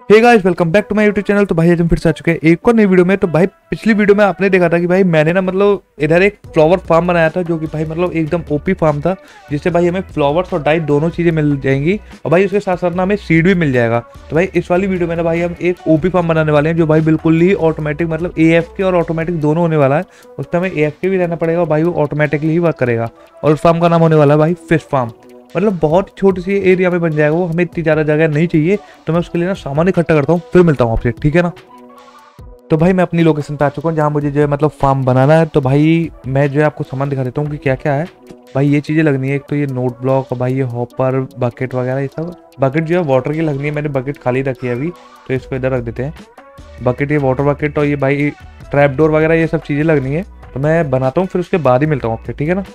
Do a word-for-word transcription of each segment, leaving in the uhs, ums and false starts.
Hey guys, welcome back to my YouTube channel. तो भाई आज हम फिर से आ चुके हैं एक और नई वीडियो में। तो भाई पिछली वीडियो में आपने देखा था कि भाई मैंने ना मतलब इधर एक फ्लावर फार्म बनाया था, जो कि भाई मतलब एकदम ओपी फार्म था, जिससे भाई हमें फ्लावर्स और डाई दोनों चीज़ें मिल जाएंगी और भाई उसके साथ साथ ना हमें सीड भी मिल जाएगा। तो भाई इस वाली वीडियो में ना भाई हम एक ओपी फार्म बनाने वाले हैं, जो भाई बिल्कुल ही ऑटोमेटिक मतलब ए एफ के और ऑटोमेटिक दोनों होने वाला है। उसमें हमें ए एफ के भी रहना पड़ेगा और भाई वो ऑटोमेटिकली ही वर्क करेगा। और उस फार्म का नाम होने वाला है भाई फिश फार्म। मतलब बहुत छोटी सी एरिया में बन जाएगा वो, हमें इतनी ज़्यादा जगह नहीं चाहिए। तो मैं उसके लिए ना सामान इकट्ठा करता हूँ, फिर मिलता हूँ आपसे, ठीक है ना। तो भाई मैं अपनी लोकेशन पे आ चुका हूँ, जहाँ मुझे जो है मतलब फार्म बनाना है। तो भाई मैं जो है आपको सामान दिखा देता हूँ कि क्या क्या है। भाई ये चीज़ें लगनी है, एक तो ये नोट ब्लॉक और भाई ये हॉपर बकेट वगैरह ये सब। बकेट जो है वाटर की लगनी है, मैंने बकेट खाली रखी है अभी, तो इसको इधर रख देते हैं। बकेट, ये वाटर बकेट और ये भाई ट्रैप डोर वगैरह ये सब चीज़ें लगनी है। तो मैं बनाता हूँ, फिर उसके बाद ही मिलता हूँ आपसे, ठीक है ना।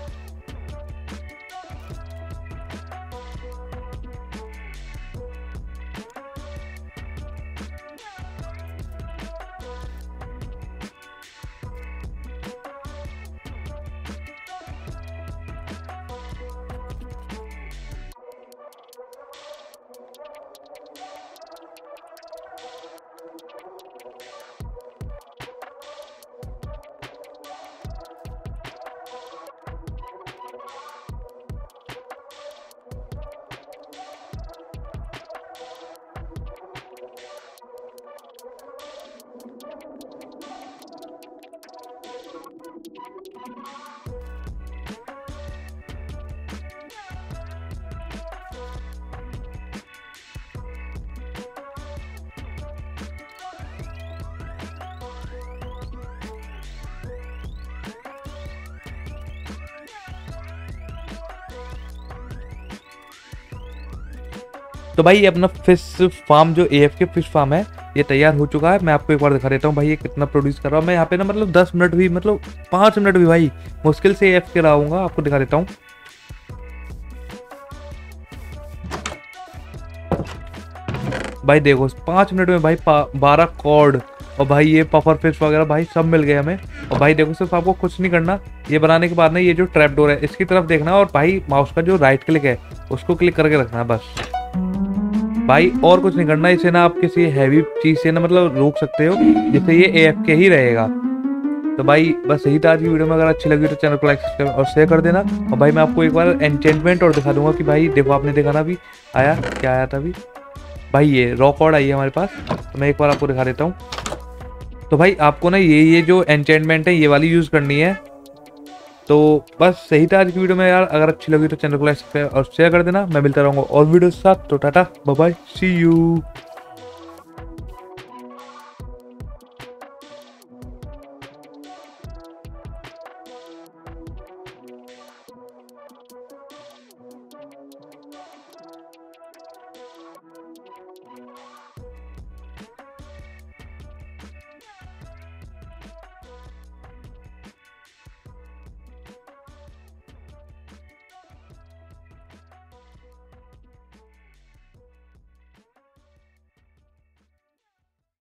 तो भाई ये अपना फिश फार्म जो A F K fish farm है, ये तैयार हो चुका है। मैं आपको एक बार दिखा देता हूँ भाई ये कितना प्रोड्यूस कर रहा हूँ। मैं यहाँ पे ना मतलब दस मिनट भी मतलब पाँच मिनट भी भाई मुश्किल से ए एफ के रहूँगा। आपको दिखा देता हूँ। भाई देखो पाँच मिनट में भाई बारह कॉर्ड और भाई ये पफर फिश वगैरह भाई सब मिल गए हमें। और भाई देखो सिर्फ आपको कुछ नहीं करना, ये बनाने के बाद ना ये जो ट्रैप डोर है इसकी तरफ देखना और भाई माउस का जो राइट क्लिक है उसको क्लिक करके रखना है बस भाई, और कुछ नहीं करना। इसे ना आप किसी हैवी चीज से ना मतलब रोक सकते हो, जिससे ये ए एफ के ही रहेगा। तो भाई बस यही था आज की वीडियो में। अगर अच्छी लगी तो चैनल को लाइक सब्सक्राइब और शेयर कर देना। और भाई मैं आपको एक बार एन्चेंटमेंट और दिखा दूंगा कि भाई देखो, आपने देखा ना अभी आया क्या आया था अभी भाई, ये रॉ कॉर्ड आई है हमारे पास। तो मैं एक बार आपको दिखा देता हूँ। तो भाई आपको ना ये ये जो एन्चेंटमेंट है ये वाली यूज़ करनी है। तो बस सही था आज की वीडियो में यार। अगर अच्छी लगी तो चैनल को लाइक सब्सक्राइब और शेयर कर देना। मैं मिलता रहूँगा और वीडियो के साथ। तो tata bye bye, see you.